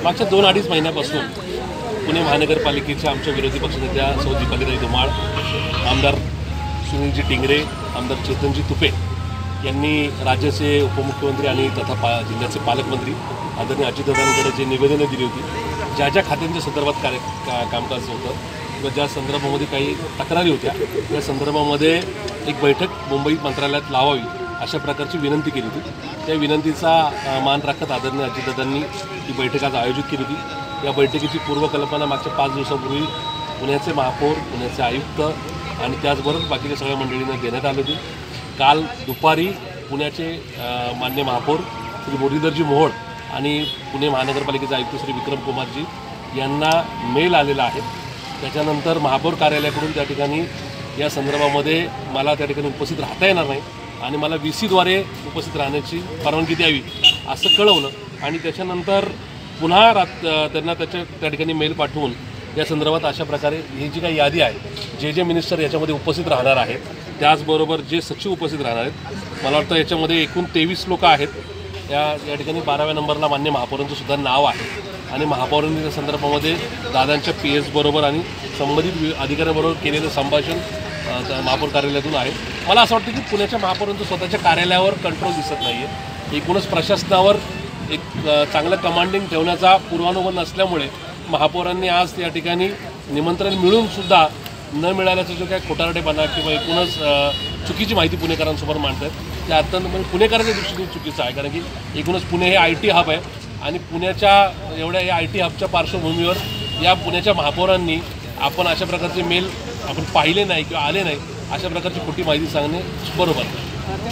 मागच्या 2-2.5 महिन्यापासून पुणे महानगरपालिकेच्या आमच्या विरोधी पक्षनेत्या सौ दीपालीताई धुमाळ, आमदार सुनीलजी टिंगरे, आमदार चेतनजी तुपे यांनी राज्याचे उपमुख्यमंत्री आणि तथा जिल्ह्याचे पालकमंत्री आदरणीय अजितदादांकडे जे निवेदनं दिली होती, ज्या ज्या खात्यांच्या संदर्भात कामकाज होतं किंवा ज्या संदर्भामध्ये काही तक्रारी होत्या, त्या संदर्भामध्ये एक बैठक मुंबईत मंत्रालयात लावावी अशा प्रकारची विनंती केली होती। त्या विनंतीचा मान राखत आदरणीय अजितदादांनी ही बैठक आज आयोजित केली होती। या बैठकीची पूर्वकल्पना मागच्या 5 दिवसापूर्वी पुण्याचे महापौर, पुण्याचे आयुक्त आणि त्याचबरोबर बाकीच्या सगळ्या मंडळींना देण्यात आली होती। काल दुपारी पुण्याचे मान्य महापौर श्री मुरलीधरजी मोहोळ आणि पुणे महानगरपालिकेचे आयुक्त श्री विक्रम कुमारजी यांना मेल आलेला आहे। त्याच्यानंतर महापौर कार्यालयाकडून त्या ठिकाणी या संदर्भामध्ये मला त्या ठिकाणी उपस्थित राहता येणार नाही आणि मला VC द्वारे उपस्थित राहण्याची परवानगी द्यावी असं कळवलं आणि त्याच्यानंतर पुन्हा त्यांना त्या ठिकाणी मेल पाठवून या संदर्भात अशा प्रकारे ही जी काही यादी आहे, जे मिनिस्टर याच्यामध्ये उपस्थित राहणार आहेत, त्याचबरोबर जे सचिव उपस्थित राहणार आहेत, मला वाटतं याच्यामध्ये एकूण 23 लोक आहेत। या ठिकाणी 12व्या नंबरला मान्य महापौरांचं सुद्धा नाव आहे आणि महापौरांनी त्या संदर्भामध्ये दादांच्या PS बरोबर आणि संबंधित अधिकाऱ्यांबरोबर केलेलं संभाषण महापौर कार्यालयातून आहे। मला असं वाटतं की पुण्याच्या महापौरांचं स्वतःच्या कार्यालयावर कंट्रोल दिसत नाही आहे। एकूणच प्रशासनावर एक चांगलं कमांडिंग ठेवण्याचा पूर्वानुभव नसल्यामुळे महापौरांनी आज या ठिकाणी निमंत्रण मिळूनसुद्धा न मिळाल्याचा जो काय खोटारडेपणा किंवा एकूणच चुकीची माहिती पुणेकरांसमोर मांडतात, ते अत्यंत म्हणजे पुणेकरांच्या दृष्टीने चुकीचं आहे। कारण की एकूणच पुणे हे IT हब आहे आणि पुण्याच्या एवढ्या या IT हबच्या पार्श्वभूमीवर या पुण्याच्या महापौरांनी आपण अशा प्रकारचे मेल आपण पाहिले नाही किंवा आले नाही अशा प्रकारची खोटी माहिती सांगणे बरोबर नाही।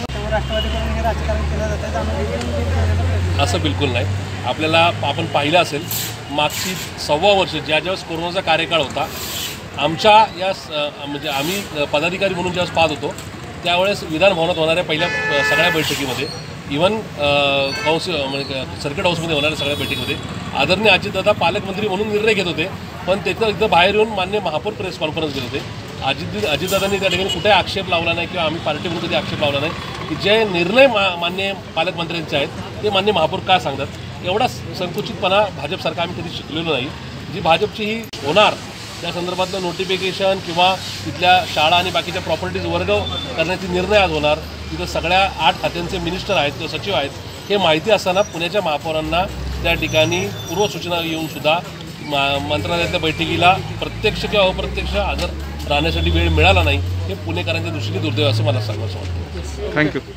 असं बिलकुल नाही। आपल्याला आपण पाहिलं असेल मागची 1.25 वर्ष ज्यावेळेस कोरोनाचा कार्यकाळ होता, आमच्या या म्हणजे आम्ही पदाधिकारी म्हणून ज्यावेळेस पाहत होतो त्यावेळेस विधानभवनात होणाऱ्या पहिल्या सगळ्या बैठकीमध्ये इव्हन म्हणजे सर्किट हाऊसमध्ये होणाऱ्या सगळ्या बैठकीमध्ये आदरणीय अजितदादा पालकमंत्री म्हणून निर्णय घेत होते, पण इथं बाहेर येऊन मान्य महापौर प्रेस कॉन्फरन्स घेत होते। अजितदादांनी त्या ठिकाणी कुठेही आक्षेप लावला नाही किंवा आम्ही पार्टी म्हणून कधी आक्षेप लावला नाही की जे निर्णय मान्य पालकमंत्र्यांचे आहेत ते मान्य महापौर का सांगतात। एवढा संकुचितपणा भाजपसारखा आम्ही कधी शिकलेलो नाही। जी भाजपची ही होणार त्या संदर्भातलं नोटिफिकेशन किंवा तिथल्या शाळा आणि बाकीच्या प्रॉपर्टीज वर्ग करण्याचे निर्णय आज होणार। तिथं सगळ्या 8 खात्यांचे मिनिस्टर आहेत किंवा सचिव आहेत हे माहिती असताना पुण्याच्या महापौरांना त्या ठिकाणी पूर्वसूचना येऊनसुद्धा मंत्रालयातल्या बैठकीला प्रत्यक्ष किंवा अप्रत्यक्ष हजर राहण्यासाठी वेळ मिळाला नाही, हे पुणेकरांच्या दृष्टीने दुर्दैव असं मला सांगायचं वाटतं। थँक्यू।